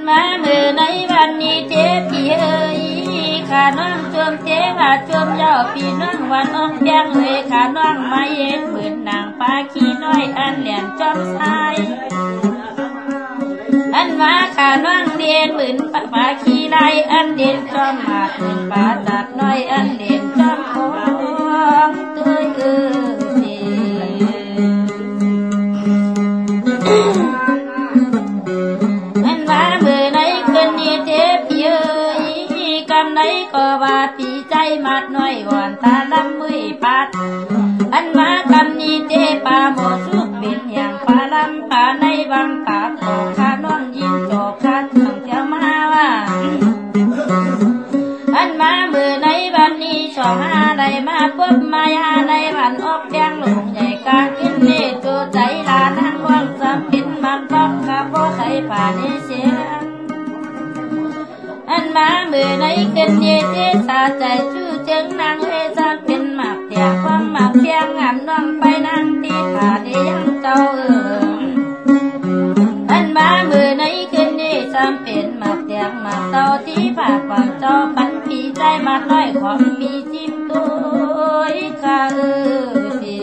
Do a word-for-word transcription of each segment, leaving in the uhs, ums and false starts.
มาเมื่อในวันนี้เจ็บพี่เอ๋ยขาน้องจวมเจ็บจวมเจ้าพี่น้องวันออกยังเลยขาน้องไม่เห็นเหมือนนางปลาขี้น้อยอันเหลี่ยมจอมชายอันมาขาน้องเดียนเหมือนปลาขี้ไรอันเด่นจอมหาดเหมือนปลาจัดน้อยอันเด่นจอมของตัวเอ๋ยอันมาเมื่อไหนเกินนี้เจ็บเยอะกำไหนก็ว่าปีใจมัดน้อยอ่อนตาลำมือปัดอันมากำนี้เจ็บปาหมดสุกเป็นอย่างปลาลำปลาในบางปากโตข้าน้องยิ้มโจกข้าถึงจะมาว่าอันมาเมื่อในวันนี้สองอะไรมาปุ๊บมายาในวันออกแดงหลงใหญ่กากินเล่โจใจลานั่งว่างสามเป็นมักบอกข้าพ่อใส่ผ่าในเสียงอันมาเมื่อไหนเกินเยเจสาใจชื่อเจิงนางเวสาเป็นหมากเตียความหมากเพียงงานน้องไปนั่งตีขาเดียงเจ้าเอออันมาเมื่อไหนเกินเยสามเป็นหมากเตียงหมากเต้าที่ผากฝังเจ้าปันปีใจมาน้อยของมีจิ้มตัวข้าเออสิ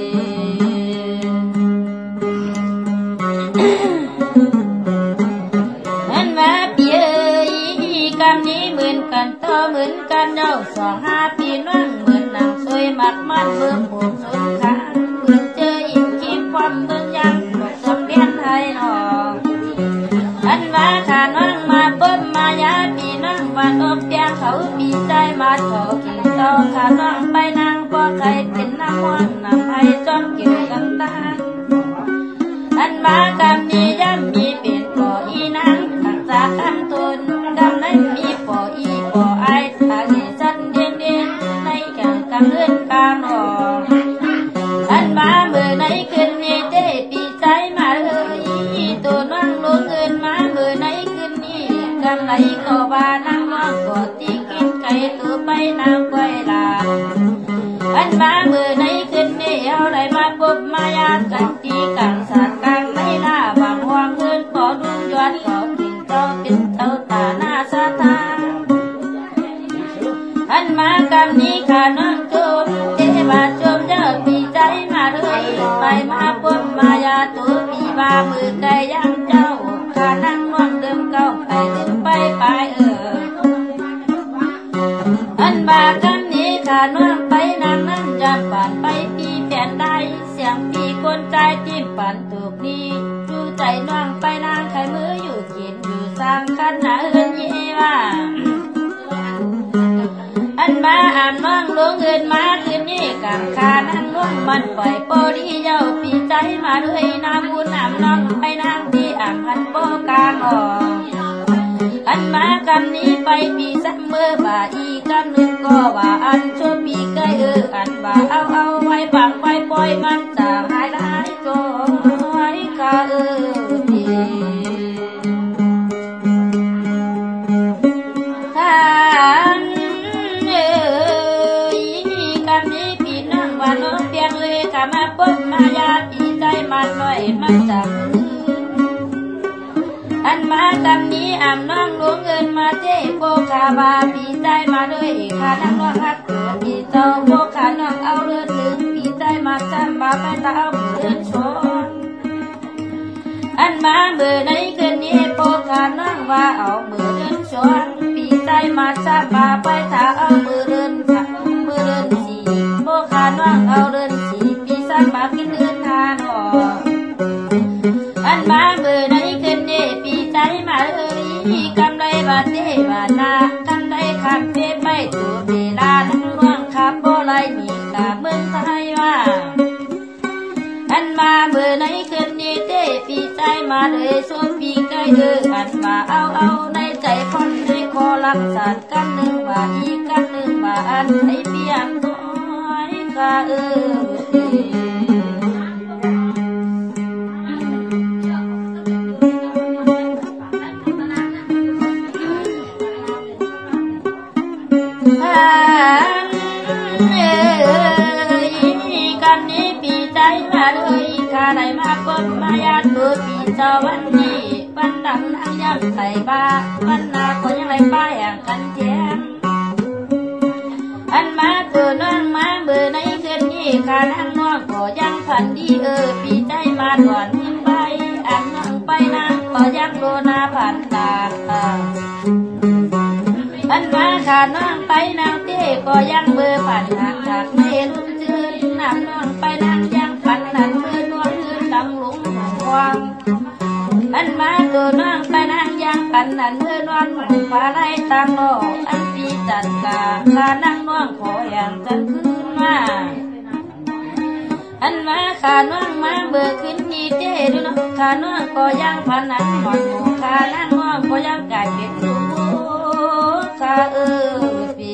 อันมาเปียกำนี้เหมือนกันโตเหมือนกันเจ้าสองห้าปีน้องเหมือนนางสวยมักมันเบื่อปวดสุดขาเหมือนเจออิ่มคิดความเบื่อยังจำเลี้ยนไทยนองอันว่าขาน้องมาปุ๊บมายาปีน้องวันอบเปียงเขาปีใจมาเถากินเจ้าขาน้องไปนางพอใครเป็นน้ำมันน้ำให้จอมเกี่ยวกันตาอันมากำนี้ย่ำมีเป็นปออีนางตักจากกันตนกำนั้นมีปออีปอไอทะเลจันเด่นเด่นในกันกำเลื่อนกามหออันมาเมื่อไหนขึ้นนี่เจปีใจมาเลยตัวน้องลงเงินมาเมื่อไหนขึ้นนี่กำไรก็ว่านั่งน้องก็ตีกินไก่ตัวไปนางไว้ลาอันมาเมื่อไหนขึ้นนี่เอาไรมาปุ๊บมายากันตีกันสาดกลางไม่ล่าบางวางเงินขอดูย้อนขอกินเจ้าเป็นเจ้าตาหน้าสาตาอันมากำนี้ขาน้องจมเทบาจมเจ้าปีใจมาเลยไปมาปุ๊บมายาตัวปีบามือไก่ย่างเจ้าขานั่งน้องเดิมเก้าไปเดิมไปไปเอออันบากำนี้ขาน้องไปนางนั่งจะปั่นไปปีแผ่นได้เสียงปีคนใจจิ้มปั่นถูกดีดูใจน้องไปนางไข่มืออยู่กินอยู่สร้างขันหนาเอินยี่ว่าอันมาอ่านน้องลงเงินมาคืนนี้กับขานั่งน้องมันปล่อยปอดีเจ้าปีใจมาด้วยน้ำบุญน้ำน้องไปนางที่อ่างพันโปกลางออกอันมากำนี้ไปปีสักเมื่อบ่าอีกำหนึ่งก็ว่าอันชั่วปีใกล้เอออันว่าเอาเอาไว้ปังไว้ปล่อยมันจะหายได้ก็ไว้ข้าเออดีท่านเออกำนี้ปีนั่งวันน้องเพียงเลยกะมาปุ๊บมายาปีใจมันหน่อยมันจังอันมากำนี้อ่ำน้องหลวงเงินมาเจ๊โบขาบาปีใจมาด้วยขานั่งน้องฮักเกิดปีเจ้าโบขาน้องเอาเลือดลึงปีใจมาจำบาไปตาเอาเลือดชนอันมาเมื่อไหนคืนนี้โบขาน้องว่าเอามือเลือดชนปีใจมาจำบาไปตาเอามือเลือดขับมือเลือดสีโบขาน้องเอาเลือดสีปีใจมากินเลือดทานออกอันมาเมื่อไหนคืนนี้ปีใจมาเอ้ยกำไรบาดเจ็บบาดนากำไรขับเจ็บไปตัวเวลาทั้งร่วงขับโบไลมีกาเมืองไทยว่าอันมาเมื่อไหนคืนนี้เจ๊ปีใจมาเลยส่วนปีใกล้เอออันมาเอาเอาในใจพ่นในคอลังสารกันหนึ่งบาอีกกันหนึ่งบาอันให้เพียงน้อยกาเอออะไรมาปนมายาตัวปีเจ้าวันนี้ปันดังนางยำไหลบ้ามันนาก็ยังไหลบ้าอย่างกันแจ้งอันมาตัวน้องมาเบื่อในเกินนี่ขานั่งน้องก็ยังพันดีเออปีใจมาหวานยิ่งไปอันน้องไปนั่งก็ยังโดนาผ่านตาอันมาขาน้องไปนางเต้ก็ยังเบื่อผ่านหากจากไม่รุ่นจืดน้ำน้องไปนั่งยังพันนั้นเบื่อนวลเงินดังหลงควางอันมาตัวน้องไปนั่งยังพันนั้นเบื่อนวลฟ้าไล่ตามโลกอันปีจันกาลานั่งน้องขออย่างจันคืนมาอันมาขาน้องมาเบื่อขึ้นมีเต้ดูน้องขาน้องก็ยังพันนั้นหมดหมู่ขานั่งน้องก็ยังกลายเป็นลูกขาเออปี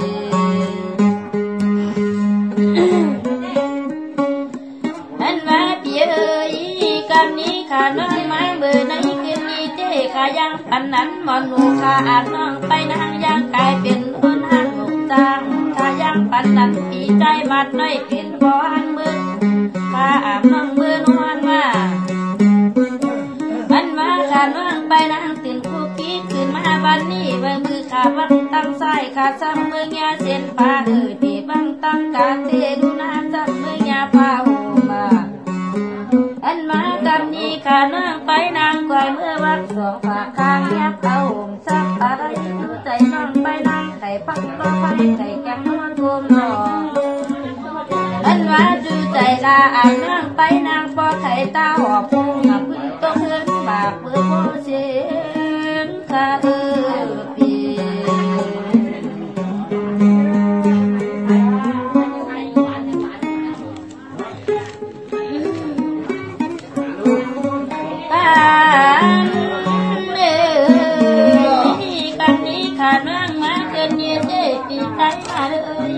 อันมาปีเอ้ยกำนี้ขาน้องมาเบื่อในคืนนี้เต้ขายังพันนั้นหมดหมู่ขาอาบน้องไปนั่งยังกลายเป็นคนห้างลูกจางขายังพันนั้นปีใจมัดน้อยเป็นพอหันมือขาอาบน้องมือนวลมาอันมาขาน้องไปนั่งตื่นคู่คิดขึ้นมาวันนี้ใบมือขาบังตั้งใส่ขาซ้ำมือยาเส้นฟ้าเอ่ยปีบังตั้งกาเทดูน้ำซ้ำมือยาพาหูมาอันมากำนี้ขาน้องไปนางกวายเมื่อวัดสองฝาคางเงียบเอาห่มซักอะไรดูใจน้องไปนางไข่พักก็ไปไข่แกงนวลโกมหนออันว่าดูใจลาอ่านน้องไปนางพอไข่ตาหอบพุงมาพึ่งต้องเฮือนบากเบื่อโมเสียงขาเออปีขาน้องมาเกินเย็นเด้ปีใจมาเลย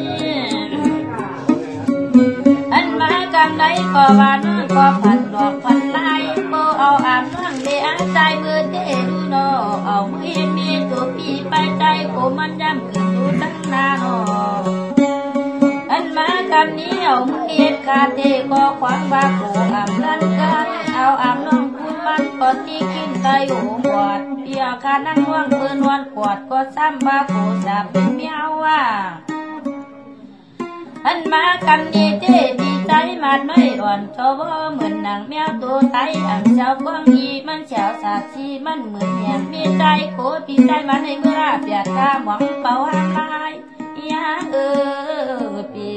อันมากำไรก็ว่าน้องก็พันดอกพันลายโบเอาอาบน้องเดอาใจเมื่อเด้ดูโนเอามือเย็นมีตัวปีไปใจโกมันย้ำขึ้นดูตั้งนานโนอันมากำนี้เอามือเย็นขาเตก็ขวางว่าโกอาบนั่นกันเอาอาบน้องพูดมันก็ตีกินใจหัวหมดเปียขานั่งว่างเพื่อนวันกวดก็ซ้ำว่าโกจะเป็นเมียวว่าอันมากันนี่เต้ดีใจมาหน่อยอ่อนชอบเหมือนนางแมวตัวไตอันเจ้ากวางอีมันเฉาสาชีมันเหมือนแหงมีใจโคปีใจมาในเมื่อราเปียกาหวังเป่าหางลายยาเออปี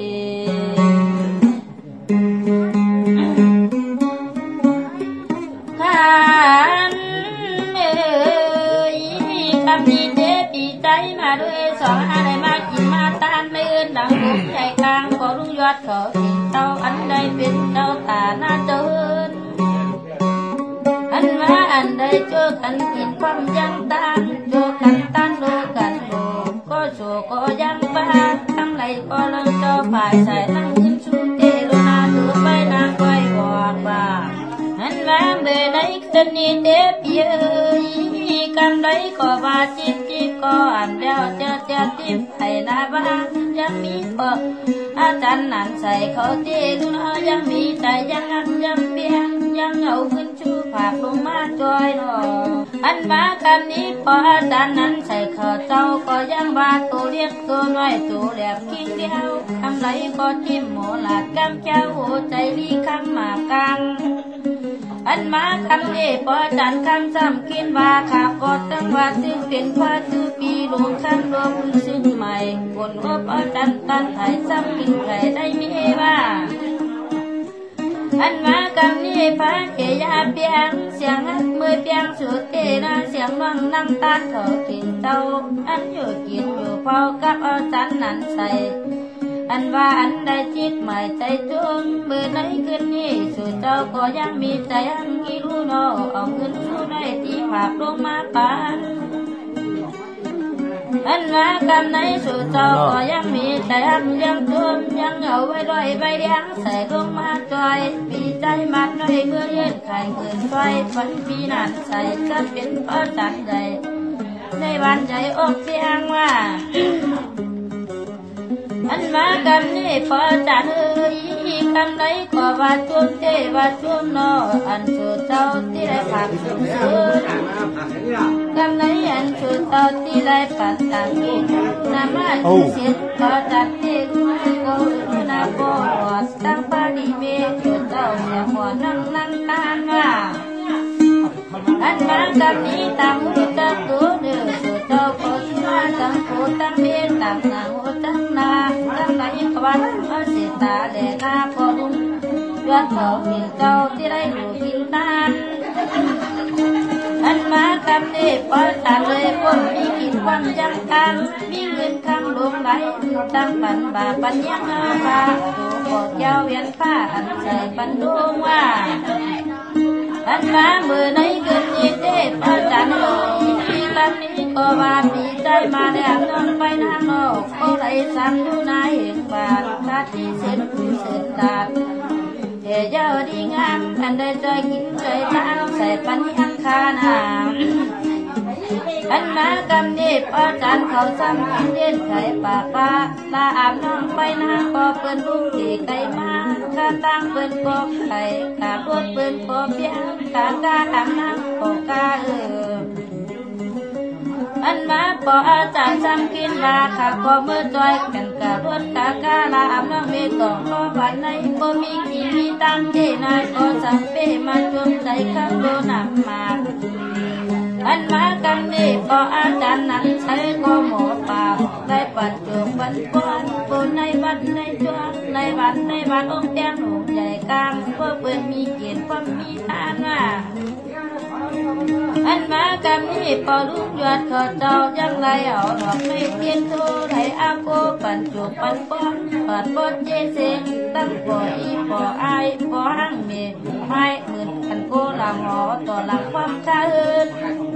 ขันเอ้ยคำนี้เต้ปีใจมาด้วยสองอะไรมากินมาตานไม่เอื้นดังบุกใจกลางก็รุ่งยอดเขากินเต้าอันใดเป็นเต้าตาหน้าเจินอันว่าอันใดเจอกันกินความยังตันเจอกันตันโลกันโลก็โชก็ยังบ้าทำไรก็ลังเจ้าฝ่ายใส่นั่งยิ้มชูเตโลนาตัวไปนางก้อยบอกว่าอันว่าเมื่อใดคืนนี้เด็บเยยกำไรก็ว่าจิบจิบก็อันเดียวเจอเจอจิบไทยนาบ้านยังมีเปิดอาจารย์นั่นใส่เขาเตี้ยดูน้อยังมีใจยังอันยังเบี้ยยังเอาขึ้นชูผากลงมาจอยหนออันมาคำนี้พออาจารย์นั้นใส่เขาเจ้าก็ยังว่าตัวเรียกตัวน้อยตัวแหลมขี้เดียวทำไรก็จิ้มหมูหลาดกำเจ้าหัวใจลีคำมากังอันมาคำนี้พอจันคำซ้ำกินว่าขาบก็ตั้งว่าซึ่งเป็นพระจูปีรวมขันรวมซึ่งใหม่คนอบอาจันตันไทยซ้ำกินไก่ได้มีว่าอันมาคำนี้พระเกียาเปียงเสียงอัดมือเปียงสุดเตนะเสียงน้องน้ำตาเขากินเต้าอันอยู่กินอยู่เฝ้ากับอาจันนั้นใส่อันว่าอันใดจิตหมายใจจุนเมื่อไหนคืนนี้สู่เจ้าก็ยังมีใจอันอีรู้นอเอาเงินสู้ได้ที่ฝากลงมาปานอันว่ากำในสู่เจ้าก็ยังมีใจอันยังจุนยังเอาไว้ดอยใบเลี้ยงใส่ลงมาจอยปีใจมันน้อยเมื่อเย็นไข่เกินไฟฝันปีนั้นใส่จะเป็นเพราะจันใจในวันใจอกเสียงว่าอันมากันนี่พอจันเอ้ยคกันไหนก็ว่าจุ่มเทว่าจุ่มนออันสุดเจ้าที่ได้ผักสุดสุดกันไหนอันสุดเจ้าที่ได้ปัดต่างกินน้ำมาที่เสียก็จัดเทกุก็นาโกหัวตั้งปาดีเมจุดเจ้าเสียหัวนั่งนั่งนานว่าอันมากับนี้ตามหูจักตัวเดือดสุดเจ้าก็มาตั้งโคตั้งเบี้ยตั้งหน้าหูตั้งนาตั้งไหนก็วันเอาเสียตาแดงหน้าพอลุงยอดเขากินเจ้าที่ได้อยู่กินนานอันมากับนี้พอตามเลยคนมีกินความจังกันมีเงินคำลงไหลตั้งปันบาปัญญาบาดูกอดยาวเวียนผ้าอันใส่ปันดวงว่าอันมาเมื่อในเกินยี่เด็ดพอจันเลยปีกันนี้ก็ว่าปีใจมาแล้วนอนไปน้ำนอกก็ไหลซ้ำดูนายเห็นบาทตาที่เส้นเส้นตาเดี๋ยวเจ้าดีงามอันได้ใจกินใจตาใส่ปันยังคานาอันมากำนี้พอจันเขาซ้ำเล่นไข่ปากปลาลาอาบน้องไปน้ำก็เปิ้นบุ้งที่ไก่มาข้าตั้งเปิ้นกบไข่กาบดเปิ้นกบเบี้ยกากาอาบน้ำก็กาเอออันมาปออาจารย์ซ้ำกินลาข้าก็เมื่อจอยกันกาบดกากาลาอาบน้องเมตองก็วันในก็มีกี่มีตังที่นายก็สัมเปมาจมใจข้าโดนำมาอันมากันนี่ก็อาจารย์นั้นใช้ก็หมอปากได้ปัจจุบันป้อนปูในวัดในจวนในวัดในวัดองค์แก้งหนุ่มใหญ่กลางเพื่อเปิดมีเกียรติความมีทานว่าอันมากันนี่พอลุงยอดเขาเจ้ายังไรเอาดอกไม่เทียนโตไทยอาโกปันจุปันป้อนปัดปดเจเซงตั้งปออีปอไอปอหังเมฆไม่เหมือนกันโกหลังหอต่อหลังความชาเอิญ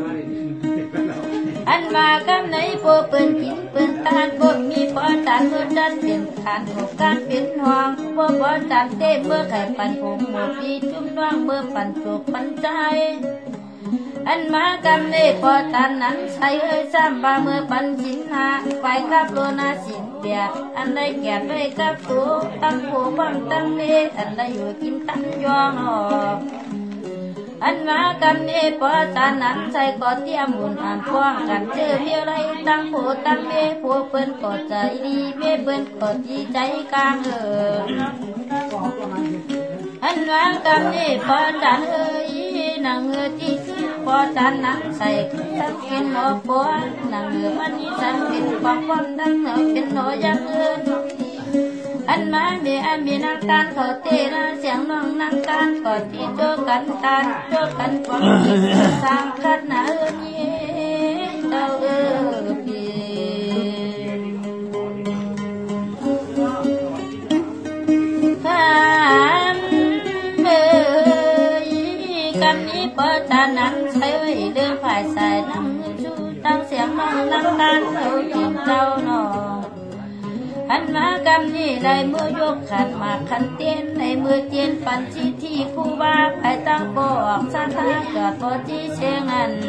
อันมากันไหนพวกเปิ้นกินเปิ้นตานพวกมีพอจันพวกจันเป็นขานพวกการเป็นห่วงพวกพอจันเต้เมื่อไข่ปันผมหมดปีจุ่มน้องเมื่อปันจุกปันใจอันมากันนี่พอจันนั้นใช้เอ้ยซ้ำบาเมื่อปันสินหาไปกับโลนาสินเปียอันได้แก่ไปกับตัวตั้งผู้บังตั้งเมอันได้อยู่กินตั้งยองออันมากันนี่พอจันนั้นใส่ก็เตี้ยมุนอ่านฟ้องกันเจอเมียไรตั้งผู้ตั้งเมผู้เปิ้นก็ใจดีเมเปิ้นก็จีใจกลางเอออันมากันนี่พอจันเอ้ยนางเออที่พอจันนั้นใส่สักกินหนอปัวนางเออมันนี่สักกินความความตั้งเออเป็นหนอยังเอออันมาเมียมีนักการเขาเตะนะเสียงน้องนักการก็ที่โจกันตานโจกันความที่สร้างขัดหนาเออเย่เจ้าเออพี่ข้ามเออกันนี้เปิดตานั้นใช้ไว้เรื่องฝ่ายใส่น้ำชูตั้งเสียงน้องนักการเขาเก็บเจ้าหนออันมากำนี่ในมือยกขันมาขันเตียนในมือเตียนปันจีที่คู่ว่าไปตั้งโกออกซาตาเกิดพอจีเชียงอัน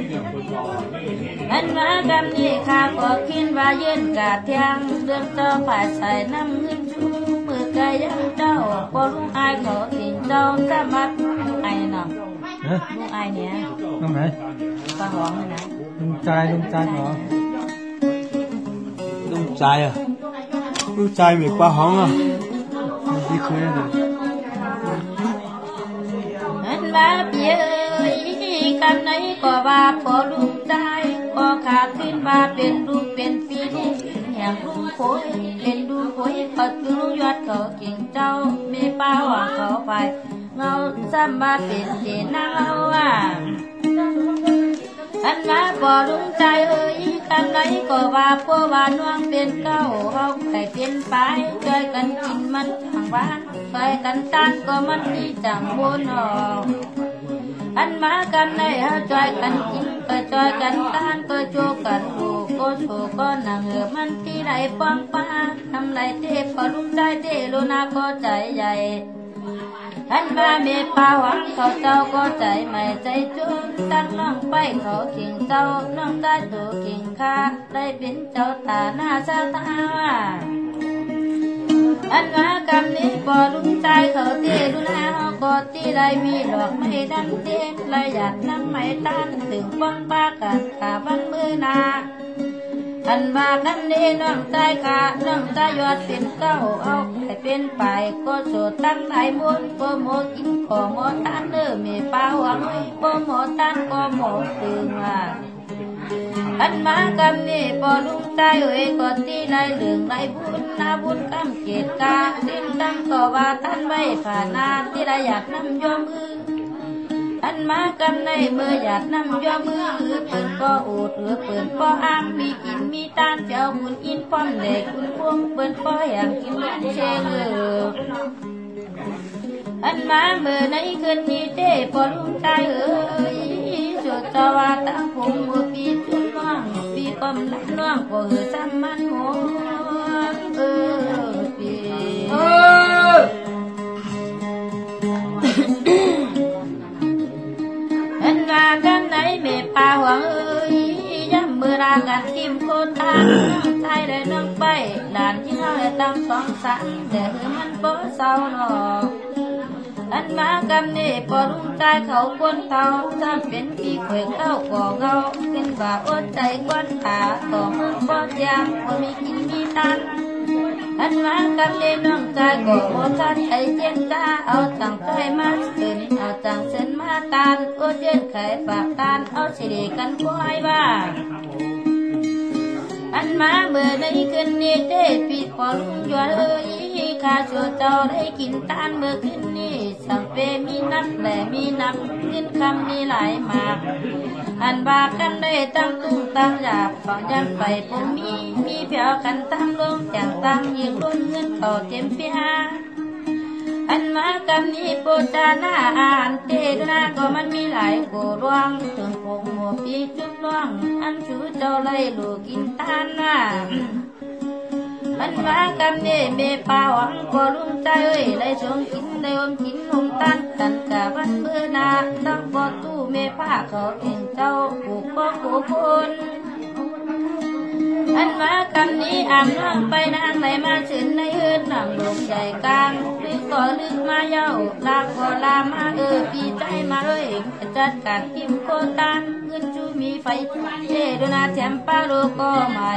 อันมากำนี่ข้าก็คิดว่ายืนกาดเทียงเรื่องเจ้าฝ่ายใส่น้ำเงินชูมือไกยังเจ้าพอลุงอายขอกินเจ้าสามัดไอ้หนอลุงอายเนี่ยตรงไหนปลาหอมเลยนะลุงใจลุงใจเหรอลุงใจอ่ะลุงใจมีปลาหอมอ่ะไม่เคยเลยอันมาเปียกันไหนก็ว่าพอลุงใจก็ขาดขึ้นมาเป็นลูกเป็นปีแห่งลุงโผยเป็นดูโผยก็คือลุงยอดเขาเก่งเจ้ามีป้าหวังเขาไปเงาซ้ำมาเป็นเจน่าว่า อันมาบ่ลุงใจเอ้ยกันไหนก็ว่าพวกว่าน้องเป็นเก้าเฮาใครเป็นไปช่วยกันกินมันทางบ้านช่วยกันต้านก็มันดีจังบุญออกอันมากันไหนเฮาช่วยกันกินก็ช่วยกันต้านก็โจกันดูก็โชก็นางเออมันที่ไรป้องป้าทำไรเทพก็ลุงใจเทลุนาก็ใจใหญ่อันมาเมป่าหวังเขาเจ้าก็ใจไม่ใจจุนตั้งน้องไปเขาเข่งเจ้าน้องได้ตัวเข่งข้าได้เป็นเจ้าตาหน้าเจ้าตาอันว่ากำนี้ปอลุงใจเขาเตี้ยดูหน้าเขากอดที่ไรมีหลอกไม่ดันเต้นไรหยาดน้ำไม่ตันถึงฟังบ้ากันขาบันมือนาอันว่ากันนี้น้องใจกะน้องใจยอดเป็นเก้าเอาไปเป็นไปก็โสดตั้งไหนมุนก็โมกินก็โมตันเนื้อมีเป้าหวังก็โมตันก็โมตึงว่าอันมากำนี้ปอลุงใจเอ้ยก็ตีไรเหลืองไรบุญนาบุญกำเกตกาสิ้นตั้งก็ว่าท่านไว้ผ่านาที่ไรอยากนำยอมืออันมากำในเมื่ออยากนำยอมือเปิดก็อูดหรือเปิดก็อ้างมีกินมีตานเจ้าบุญอินป้อมเด็กคุณพวงเปิดก็อยากกินล้นเชงเอออันมาเมื่อในคืนนี้เต้ปอลุงใจเอ้ยสุดจะว่าตั้งผมมือปีจุดน้องปีปมนักน้องก็เหือซ้ำมันหัวเออปีเอออันว่ากันไหนเมป่าหวังเอ้ยย้ำมือรากันทิมโคตรน้องใจได้น้องไปหลานยิ่งเอาได้ตั้งสองสันแต่เหือมันโป้เศร้าหนออันมากำนี้ปอลุงใจเขาควนเท่าถ้าเป็นปีเขยเต้าก่อเงาเป็นว่าอดใจควันตาต่อมือปอดยามก็มีกินมีตันอันมากำนี้น้องใจก็โอทันใจเจียนตาเอาตังใจมาเส้นเอาตังเส้นมาตานโอเจียนไข่ปากตานเอาสิริกันควายว่าอันมาเมื่อได้คืนนี้เต้ปีปอลุงยัวเอ้ยข้าชัวเจ้าได้กินตานเมื่อคืนนี้สังเปมีนักแต่มีนับเงินคำมีหลายมากอันบากันได้ตั้งตุ้งตั้งหยาบฝังยันไปผมมีมีเพียวกันตั้งลงแจงตั้งยิงล้นเงินต่อเต็มเปียอันมากันนี้โปจาหน้าอ่านเตดนาก็มันมีหลายโกรวงถึงคงหมวปีจุดน้องอันชูเจ้าไล่ลูกกินตานน่ะอันว่ากันนี่เมป่าหวังก็ลุงใจเอ้ยได้ชมกินได้อมกินนมตันกันกะวันเมื่อนาตั้งบ่อตู้เมป่าเขาเองเจ้าผูกบ่ผูกคนอันว่ากันนี้อ่างน้องไปนางไหลมาชื่นในเฮือนหนังลูกใหญ่กลางลึกก็ลึกมาเย้าลาก็ลามาเออปีใจมาเอ้ยจัดการทิมโคตันเงินจูมีไฟเจดูนาแถมป้าโลก็ใหม่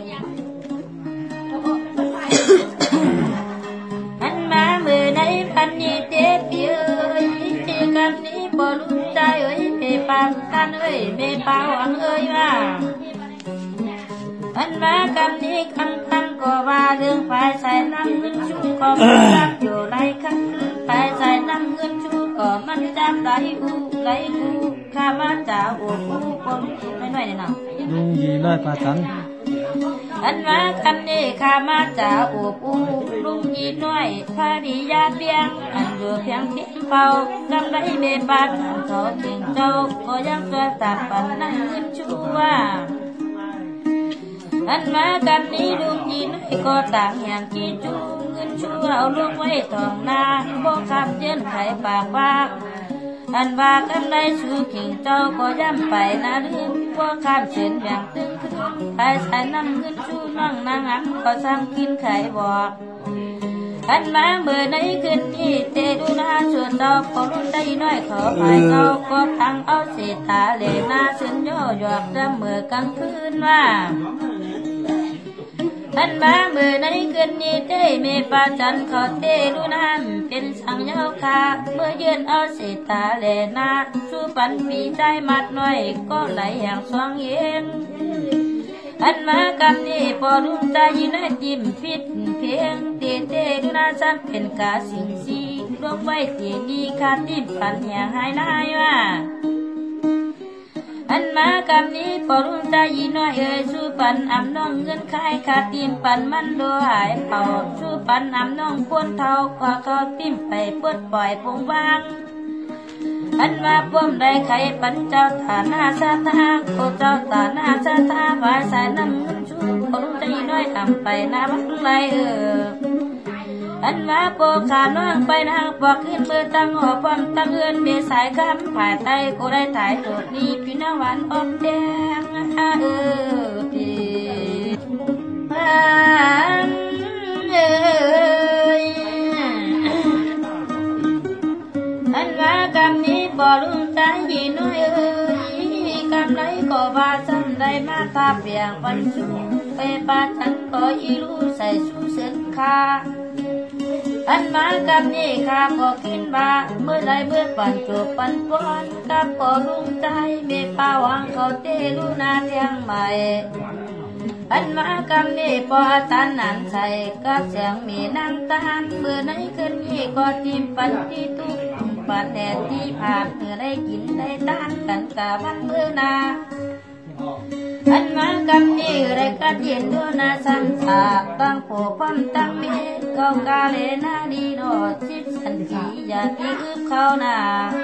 อันมาเมื่อในพันนี้เจ็บเบี้ยกันนี้ปอลุงใจเอ้ยเมปากันเอ้ยเมปาหวังเอ้ยว่าอันมากันนี้คันคันก็ว่าเรื่องฝ่ายใส่น้ำเงินชูก็มันจับอยู่ไรคันฝ่ายใส่น้ำเงินชูก็มันจับไหลอูไหลอูข้ามาจ่าอูอูปอลุงไม่น้อยเนี่ยเนาะลุงยีน้อยปาจันอันว่ากันนี้ข้ามาจ่าอูอูลุงยีน้อยพาดียาเปียงอันอยู่เพียงเพียงเฝ้ากำไรเมปัดเขาเก่งเจ้าก็ยังตัวตัดปันนั่งเงินชูว่าอันมากันนี้ลุงยีน้อยก็ต่างอย่างที่จูเงินชูเอาลูกไว้ทองนาบ่คำเย็นไข่ปากว่าอันว่ากันได้ชูเก่งเจ้าก็ย้ำไปนาลืมบ่คำเส้นอย่างตึงขึ้นไปใส่น้ำเงินชูนั่งนางอังก็ซ้ำกินไข่บอกอันมาเมื่อในคืนนี้เตดูนาชวนดอกพอรุ่นได้น้อยขอไปเขาก็พังเอาเศษตาเลนาเส้นย่อหยอกจะเมื่อกลางคืนว่าอันมาเมื่อในคืนนี้เตเมปาจันขอเตดูนานเป็นสังเยาคาเมื่อยืนเอาเศษตาเลนาชูปันปีใจมัดน้อยก็ไหลอย่างสว่างเย็นอันมากันนี้พอรุ่งใจยินได้ยิ้มฟิตเพียงเตเตดูนาซ้ำเป็นกาสิงสีลงไว้เตียดีคาติมปันอย่างหายนายว่าอันมากันนี้พอรุ่งใจยินน้อยเอ่ยสู้ปันอำน้องเงินคายคาติมปันมันโดหายเป่าสู้ปันอำน้องปวนเท้าขวาเขาติมไปปวดปล่อยพงวางอันว่าป้อมได้ไข่ปันเจ้าฐานาสาธาโคเจ้าฐานาสาธาฝ่ายสายน้ำเงินชูพอรุ่งใจน้อยทำไปนาบังไรเอออันว่าโปขาน้องไปนางปอกขึ้นมือตั้งหัวป้อมตั้งเงินเมียสายคำผ่ายไตกูได้ถ่ายตัวนี้พี่น้าหวานอมแดงเออพี่เออำได้มาตาเปียงปันชูไปปาฉันก็อีรู้ใส่ชูเส้นคาอันมากับนี่ข้าก็กินบาเมื่อไรเมื่อปันจูบปันป้อนกับก็ลุงใจเมป้าวังเขาเตลูนาเทียงใหม่อันมากับนี่พอตันนันใส่กับเสียงมีน้ำตาลเมื่อไหนขึ้นนี่ก็ทิมปันที่ตุกปันแดดที่ผ่านเมื่อได้กินได้ตานกันกะวันเมื่อนาอันมากับนี่ไรกัดเย็นดูนาสันสาตั้งโผพัมตั้งเมฆเกากาเลนาดีโนสิบสันทีอยากที่อึบเขานา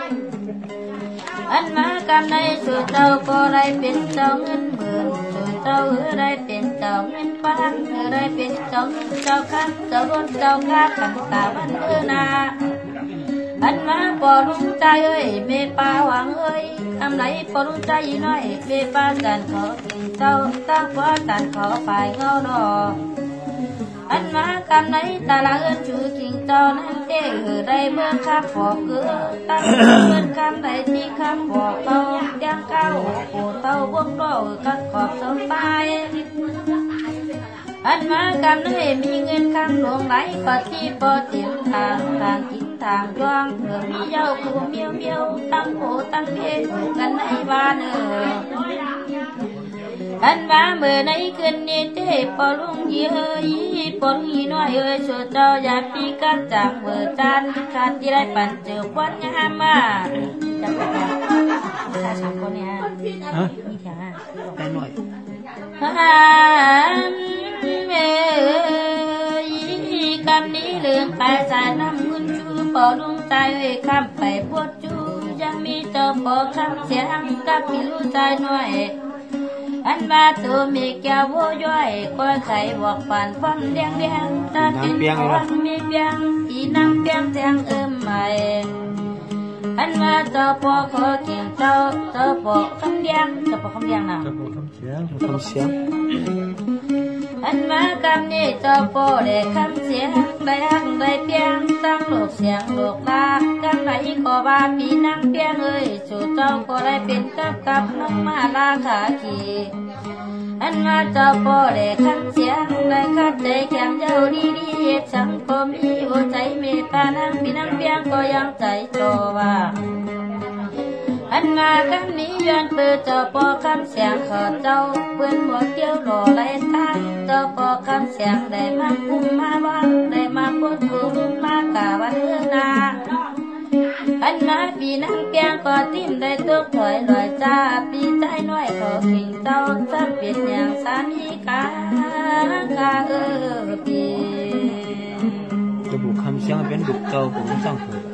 อันมากับในสุดเจ้าก็ได้เป็นเจ้าเงินหมื่นสุดเจ้าเออได้เป็นเจ้าเงินพันเออได้เป็นเจ้าเจ้าคันเจ้ารถเจ้ากาขันตาวันเออนาอันมาปอลุงใจเอ้ยเมป้าหวังเอ้ยทำไรปอลุงใจน้อยเมป้ากันขอกินเจ้าตั้งฟ้ากันขอฝ่ายเงาดออันมากำไหนตาละเอิญชูกิงเจ้านั่นเต้เออได้เมื่อข้าฟอกเกลือตั้งเมื่อคำใดที่ข้าฟอกเต้ายังเก้าโอ้เต้าบวกโตกัดขอบสบายอันมากำไหนมีเงินข้างหลวงไหลก็ที่ปอเตียมทางทางกินทางย่องเออมีเย้าคูเมียวเมียวตั้งโผตั้งเย็นกันในบ้านเอออันว่าเมื่อในคืนนี้เต้ปอลุงยี่เอ้ยปอลุงยี่น้อยเอ้ยสุดเจ้าอย่าปีกัดจากเมื่อจันขาดที่ได้ปั่นเจอควันงามมาจำเป็นผู้ชายสามคนเนี่ยมีแถวอ่ะแต่หน่อยฮันเอ้ยคำนี้เรื่องไปสายน้ำเงินชูปอลุงใจเอ้ยคำไปปวดจูยังมีเจ้าปอคำเสียงกับพี่ลูกใจน้อยอันมาตัวมีแก้วโวย่อยก็ใส่บอกปานฟังเลี้ยงเลี้ยงตาเป็นคนมีเพียงอีน้ำเพียงแทงเอิ่มใหม่อันมาเจ้าปอขอเกี่ยงเจ้าเจ้าปอคำเลี้ยงเจ้าปอคำเลี้ยงนะเจ้าปอคำเสียงคำเสียงอันมาคำนี้เจ้าปอได้คำเสียงได้หักได้เพียงตั้งโลกเสียงโลกลากันไหนก็บาปีนั่งเพียงเอ้ยสู่เจ้าก็ได้เป็นกับกับน้องมาลาขาขี่อันมาเจ้าปอได้คำเสียงได้คัดใจแข็งเจ้าดีดีสังคมมีหัวใจเมตตานั่งปีนั่งเพียงก็ยังใจโตว่าอันมาคำนี้ย้อนเปิดเจ้าปอคำเสียงขอเจ้าเพื่อนหมดเกี่ยวหล่อไหลตาเจ้าปอคำเสียงได้มาคุ้มมาบ้างได้มาพูดคุยมากะวันเมื่อนาอันมาปีนั่งเพียงก็ติ้มได้ตุกถอยลอยจ้าปีใจน้อยขอกิ่งเจ้าจะเปลี่ยนอย่างสามีกากาเออปีจะบุกคำเสียงเป็นบุกเจ้าบุกสังเกต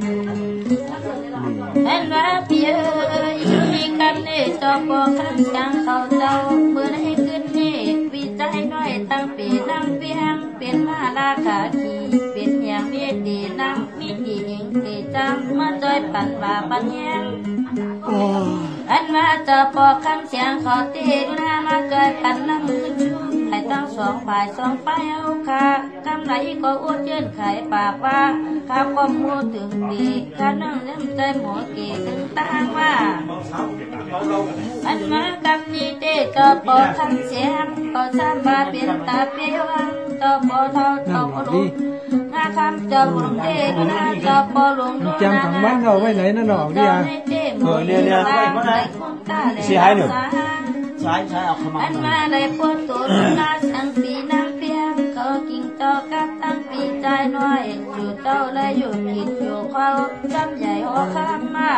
อันว่าพี่เอ๋ยมีคำนี้เจ้าปอคำเสียงเขาเจ้าเมื่อได้ขึ้นนี่วิจัยน้อยตั้งปีนั่งเพียงเป็นมาลาขาขีเป็นอย่างมีดีนั่งมีดีหญิงตีจังมาจอยปั่นว่าปัญญาอันว่าเจ้าปอคำเสียงเขาตีดูหน้ามาจอยปั่นน้ำมือชูให้ตั้งสองฝ่ายสองฝ่ายเอาค่ะคำไหนก็อวดเยินไขปากว่าข้าก็มัวถึงดีข้านั่งเล่นใจหมอเกถึงตางว่าอันมากับนี้เต้เจ้าปอคำเสียงก็สามบาเป็นตาเปียวเจ้าปอเท่าเจ้าหลงงาคำเจ้าหลงเต้ดูหน้าเจ้าปอหลงดูหน้าจำถังบ้านเราไว้ไหนนั่นหรอกดิอ่ะเออเนี่ยเนี่ยเสียหายหนึ่งใช่ใช่เอาเข้ามาอันมาได้ปวดตัวดูหน้าสังปีนั่งเพียงเขากิ่งเจ้ากับตั้งปีใจน้อยอยู่เจ้าและอยู่กินอยู่เขาจำใหญ่หัวข้ามมา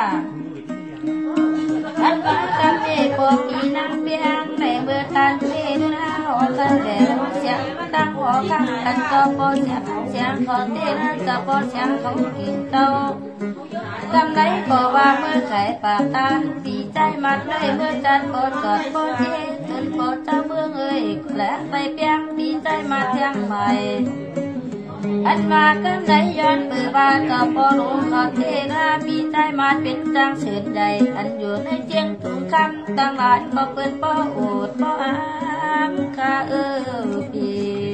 อันว่าคำนี้ปวดปีนั่งเพียงในเมื่อตันเทดูหน้าหัวตั้งแต่เสียงตั้งหัวข้ามกันเจ้าปวดเสียงเสียงเขาเต้นั้นเจ้าปวดเสียงเขากิ่งเจ้าคำไหนก็ว่าเมื่อไขปากตาปีใจมัดเลยเมื่อจันปวดจอดปวดเทจนปวดเจ้าเบื้องเอ้ยและไปเปียงปีใจมาเที่ยงใหม่อันมากันไหนย้อนปือว่าเจ้าปอหลงขอเทนาปีใจมาเป็นจังเฉินใหญ่อันอยู่ในเจียงถุงคำต่างหลายก็เปิดปอโอดปออามคาเออปี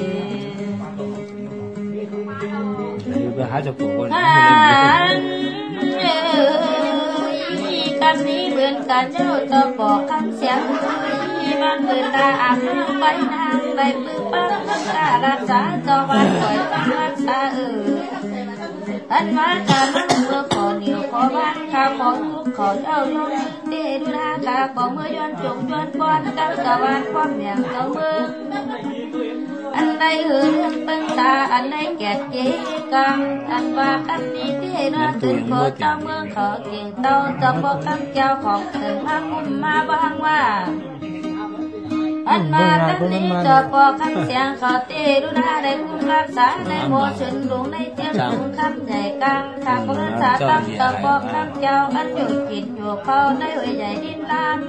อยู่ไปหาเจ้าปอก่อนคำนี้เหมือนกันเจ้าเจ้าปอคำเสียงวันเปิดตาอาบน้ำไปนางได้ปื้อปั้งตารักษาเจ้าวันปล่อยตั้งรักษาเอออันมาการนั่งเมื่อขอเหนียวขอบ้านข้าขอทุกขอเจ้าลงเตดูนาข้าขอเมื่อย้อนจงย้อนก้อนกับกะวันความอย่างเจ้าเมืองอันใดเหือเรื่องตึงตาอันใดแก่เก๋กังอันว่ากันนี้เทน่าตื่นขอเจ้าเมืองขอเก่งเต้าจะบอกคำแก้วของถึงมาคุ้มมาบ้างว่าอันมากันนี้จะบอกคำเสียงขอเตดูนาได้คุ้มรักษาในโมชนหลวงในเตียงสูงคำใหญ่กลางทางบริษัทตั้งจะบอกคำแก้วอันอยู่กินอยู่เฝ้าในหัวใหญ่ดินลำ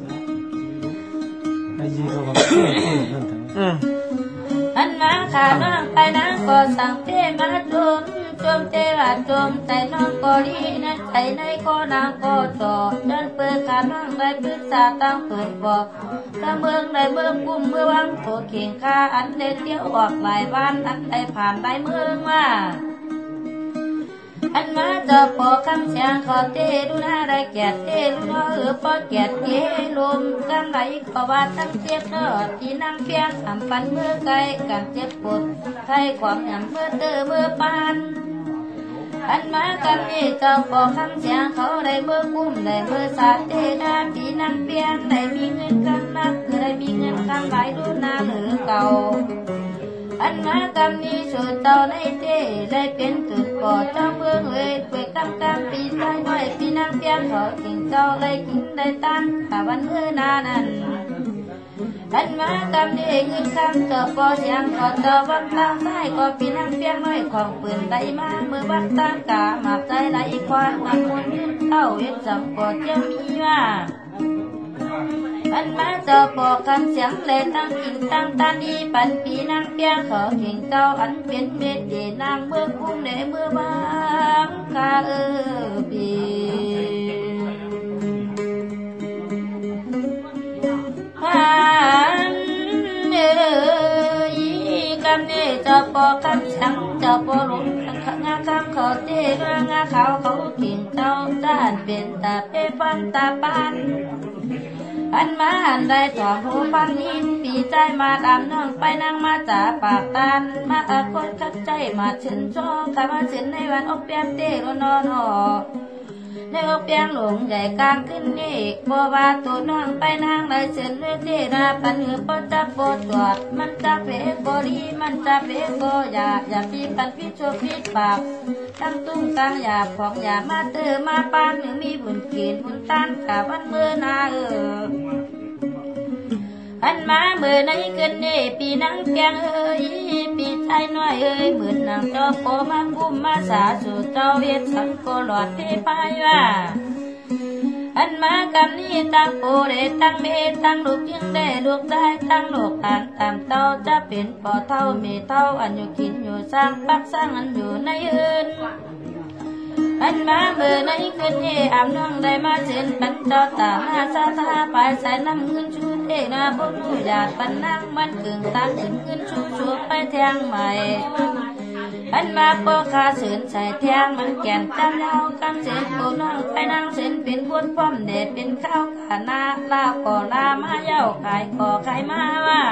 ไอ้ยีก็บอกเท่เท่นั่นทั้งอันมาขาน้องไปนางก็สั่งเทมาจุนจมเทว่าจมใจน้องก็ดีนะใจในก็นางก็จอดเดินเปิดขาน้องได้ปรึกษาตั้งเปิดบอกถ้าเมืองได้เมืองกุมเมืองวังโถเข่งข้าอันเด็ดเที่ยวออกหลายบ้านอันได้ผ่านได้เมืองว่าอันมาจะปอคำเสียงขอเตดูนาได้แก่เตดูนาเออปอแก่เกลมกันไหลก็ว่าตั้งเจ็บเนอที่นั่งเพียงทำปันเมื่อไกลกันเจ็บปวดไข้ความหยำเมื่อเตอเมื่อปานอันมากันนี่เจ้าปอคำเสียงเขาได้เมื่อกุ้มได้เมื่อสาเตนาที่นั่งเพียงได้มีเงินกันนักได้มีเงินกันไหลดูนาหรือเก่าอันมากำนี้สุดเจ้าในเต้ได้เป็นตุดก่อเจ้าเมืองเลยเปิดกำกำปีใจน้อยปีนางเพียงขอกินเจ้าได้กินได้ตันข้าวันเมื่อนานั้นอันมากำนี้เงินคำเจ้าปอเสียงขอเจ้าวังตาใต้ก็ปีนางเพียงน้อยของปืนได้มาเมื่อวัดตางกาหมากใจไหลควานนำมนต์เต้าเวทสังก็จะมีว่าอันมาเจ้าปอคำเสียงเลยตั้งกินตั้งตานีปันปีนางเปียขอเข่งเจ้าอันเป็นเม็ดเดนางเมื่อคุ้มเดเมื่อบางกาเออปีฮันเอออีกำเนเจ้าปอคำเสียงเจ้าปอหลงงาคำขอเตะงาขาวเขาเข่งเจ้าด้านเป็นตาเปฟังตาปานอันมาอันใดต่อหูฟังยินปีใจมาดำน้องไปนั่งมาจ่าปากตานมาอาคตคัดใจมาชื่นชอบข้ามาชื่นในวันอกเปียงเตโรนอนอในอกเปียงหลงใหญ่กลางขึ้นนี่บัวว่าตัวน้องไปนั่งได้ชื่นด้วยเตนาปันหือปอจับปอตรวจมันจะเปกบดีมันจะเปกบอย่าอย่าปีปันพิโชพิปากตั้งตุ้งตั้งหยาของอย่ามาเตอมาปานหรือมีบุญเกียรติบุญตันกะวันเมื่อนาเอออันมาเมื่อในเกินเน่ปีนังแกงเอ้ยปีใจน้อยเอ้ยเหมือนนางเจ้าโกมากุมมาสาสู่เจ้าเวทสังโกหลอดเทพายว่าอันมากันนี้ตั้งโอเดตั้งเมตั้งลูกยังได้ลูกได้ตั้งลูกอ่านตามเต้าจะเป็นปอเท่าเมเท่าอันอยู่กินอยู่สร้างปักสร้างอันอยู่ในอื่นอันมาเมื่อในคืนนี้อาบน้องได้มาเชิญปันเจ้าตาหาซาตาไปใส่น้ำเงินชูเทนาบุญอยากปันนั่งมันกึ่งตาถึงเงินชูชูไปแทงใหม่อันมาโปคาเชิญใส่แทงมันแก่นจำเล่าคำเชิญปูน้องไปนั่งเชิญเป็นบุญป้อมเด็ดเป็นข้าวขานาลาก่อลามาเย้าขายก่อขายมาว่า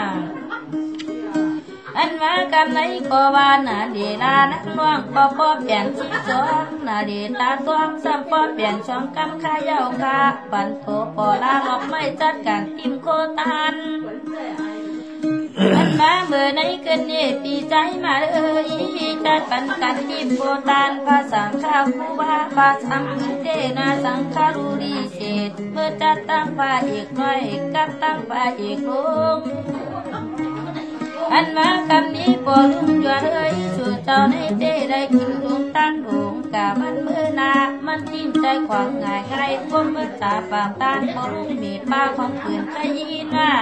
อันมากำในก็ว่านาดีลานักน้องก็ปอเปลี่ยนชีสองนาดีตาตัวซ้ำปอเปลี่ยนช่องกำข้าเย้าข้าปันโถปอลาหลอกไม่จัดการทิมโคตันอันมาเมื่อในคืนนี้ปีใจมาเอ้ยจัดปันกันทิมโคตันภาษาข้าวคู่ว่าภาษาเงินเดนาสังคารุดีเศษเมื่อจัดตั้งฝ่ายอีกหน่อยกับตั้งฝ่ายอีกลุงอันมากำนี้ปอลุงยวนเอ้ยสู่เจ้าในเต้ได้กินลุงตันหลงกะมันเมื่อนามันทิ้งใจขวางง่ายง่ายก้มเมื่อตาปากตานปอลุงมีป้าของปืนใจยินว่า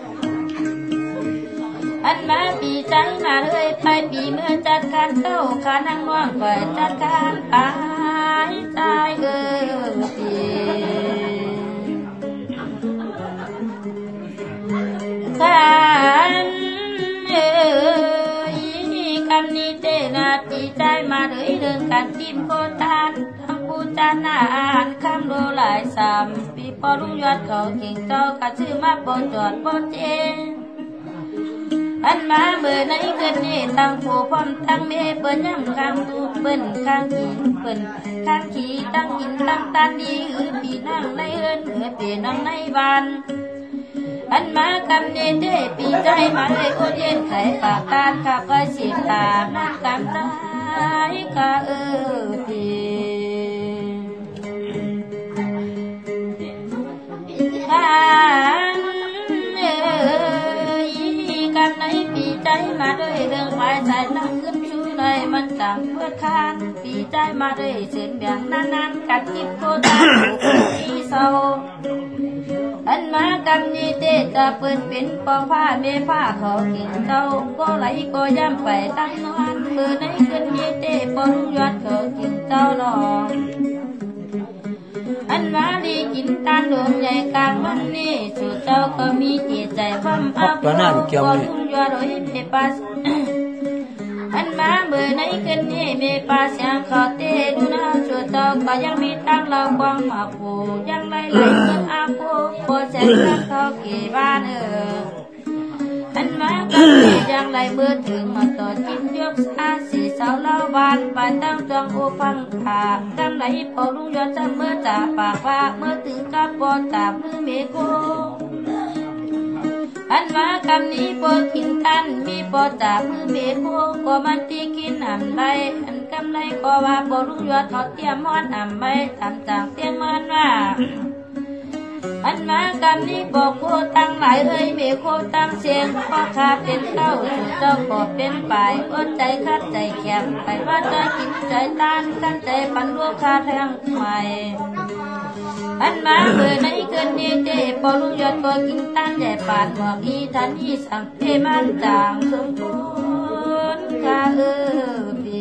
อันมาปีใจมาเลยไปปีเมื่อจัดการเข้าขานั่งว่างก่อยจัดการตายใจเออปีกันเอ้ยคำนี้เจนาปีใจมาเลยเดินกันทิมโคตานทำปูจานาอ่านคำโลหลายสามปีพอลุงยอดเขาเก่งเจ้ากะชื่อมาปอจอดปอเจอันมาเมื่อไหนเกินนี่ตั้งผู้พร้อมตั้งเมเปิ้นย่ำข้างตูเปิ้นข้างกินเปิ้นข้างขี่ตั้งกินตั้งตาดีหือปีนั่งในเอินเหนือปีนั่งในบ้านอันมากำเนิดได้ปีใจมาเลยโอเย็นไข่ปากตาขับไปสิตาหน้ากำตายกะเออปีกันเอ้ยกันในปีใจมาด้วยเรื่องหลายสายนั่งขึ้นชูในมันต่างเพื่อคานปีใจมาด้วยเส้นแบ่งนานๆกัดจิบโคตาถูกที่เศร้าอันมากำนี้เตจะเปิดเป็นปองผ้าเมผ้าเขาเก่งเจ้าก็ไหลก็ย่ำไปตั้งนอนเมื่อในขึ้นมีเตปองยอดเขาเก่งเจ้าหนออันมาดีกินตาดวงใหญ่กลางวันนี้สู่เจ้าก็มีจิตใจความอับก็ลุงยอดโดยเมปัสอันมาเมื่อในคืนนี้เมปัสยังขอเตดูนะสู่เจ้าก็ยังมีตั้งเราความมาปูยังไหลไหลเมื่ออาโปโปแสนรักเขาเกี่บ้านเอออันมากันยังไหลเมื่อถึงมาต่อกินยกอาสีสาวเล่าบ้านไปตั้งจองโอฟังขาดังไหลพอลุงยอดจะเมื่อจ่าปากว่าเมื่อถึงกับปอตามือเมโกอันมากำนี้ปอกินตันมีปอจ่ามือเมโกก็มันตีกินอ่ำไรอันกำไรก็ว่าพอลุงยอดเขาเตรียมมอนอ่ำไปทำจากเตียงมันว่าอันมากำนี้บอกโคตั้งหลายเอ้ยเมโคตั้งเสียงพ่อข้าเป็นเต้าสู่เจ้าก็เป็นฝ่ายอดใจคัดใจแข็งไปว่าใจกินใจต้านกันใจปันลวกคาแทงใหม่อันมาเมื่อในเกินนี้เตพอลุงยอดก็กินตันใหญ่ปานหมอกอีทันอีสังเทมันจางสมบูรณ์ข้าเออปี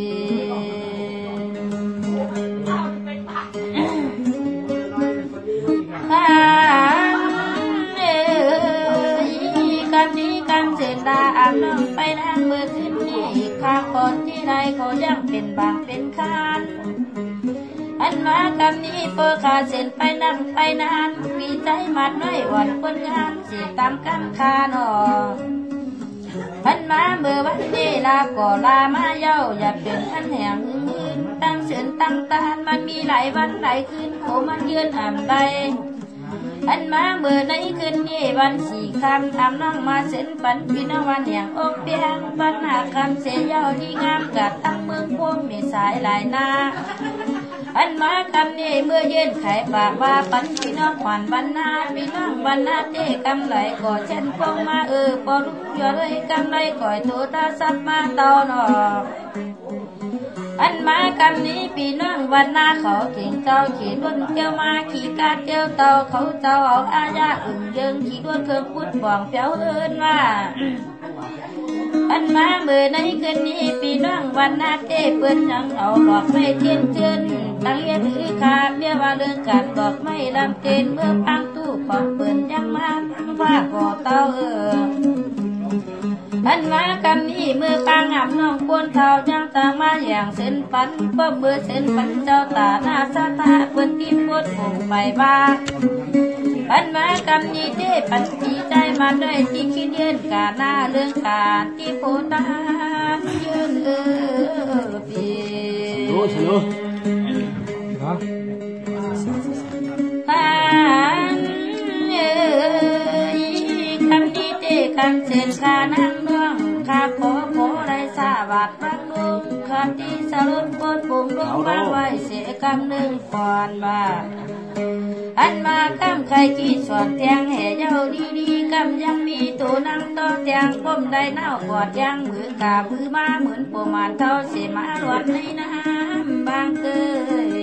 กันนี้กันเสร็จลาอาบน้ำไปนั่งเมื่อคืนนี้ข้าคนที่ใดเขายังเป็นบางเป็นคานอันมากันนี้เพื่อขาเส้นไปนั่งไปนานปีใจมัดน้อยวันคนงามเสียตามกันคาหนออันมาเมื่อวันนี้ลาก่อลามาเย้าอย่าเป็นท่านแห่งอื่นตั้งเส้นตั้งตามันมีหลายวันหลายคืนเขามันยืนอ่ำใดอันมาเมื่อในคืนนี้วันสี่คำทำน้องมาเส้นฝันพี่น้องวันแห่งอกเปียงวันหาคำเสียเย้าดีงามกัดตั้งเมืองพวงมีสายหลายนาอันมาคำนี้เมื่อเย็นไข่ปากว่าปันพี่น้องขวัญบรรณาพี่น้องบรรณาเต้กำไหลก่อเช่นพวงมาเออปอลุกยอเลยกำไหลก่อยโตตาซับมาเตาหนออันมาคำนี้พี่น้องวันนาเขาเก่งเจ้าขี่ด้วนเจ้ามาขี่กาเจ้าเตาเขาเจ้าเอาอาญาอึ่งเยิงขี่ด้วนเครื่องพุดบ่องเปียวเอินว่าอันมาเมื่อในคืนนี้พี่น้องวันนาเต้เปิ้นยังเอาดอกไม้เทียนเชิญตั้งเย็นถือขาเบี้ยว่าเรื่องการดอกไม้ลำเต้นเมื่อปังตู้ของเปิ้นยังมาว่าก่อเต้าเอออันมากันนี้เมื่อปางอาบน้องควรเท้ายังตามมาอย่างเส้นฝันเพิ่มเมื่อเส้นฝันเจ้าตาหน้าซาตาเปิ้นกินปวดหูไปบ้าอันมากันนี้เจ้ปันจีใจมาด้วยที่คิดเยืนกาหน้าเรื่องการที่โพตายืนเออปีโอ้ชิโร่ฮะอันเออคำนี้เจ้คำเส้นขานั่งน้องข้าขอขอได้สาบาดบังลุงข้าที่สรุปปนปุ่งลงมาไว้เสียคำหนึ่งก่อนมาอันมากำใครกี่ส่วนแทงแห่เย้าดีๆกำยังมีตัวนั่งต่อแทงก้มได้เน่ากอดยังมือกาบือมาเหมือนประมาณเท่าเสมาหลวดในน้ำบางเกย